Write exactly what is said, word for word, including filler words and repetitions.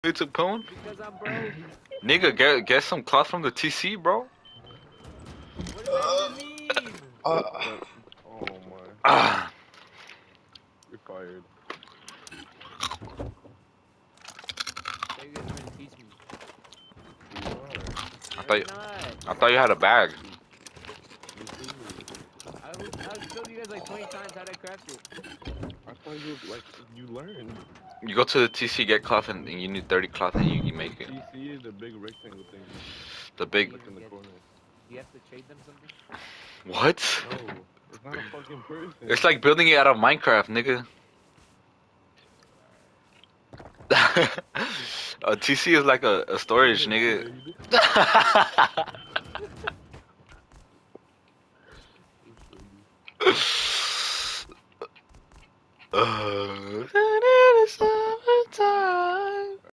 You took cone? Because I'm broke. Nigga, get get some cloth from the T C, bro. What does that even mean? Uh, oh my. Ah, You're fired. So you guys are gonna teach me. We are. I No, thought you're you, not. I thought you had a bag. Me too. I, was- I showed you guys like twenty times how to craft it. I thought you like you learned. You go to the T C, get cloth, and, and you need thirty cloth, and you, you make The it. T C is the big rectangle thing, The How do big you like in even the get? corner. Do you have to trade them something? what? No, it's not a fucking person. It's like building it out of Minecraft, nigga. A T C is like a, a storage, Get nigga. played. Uh,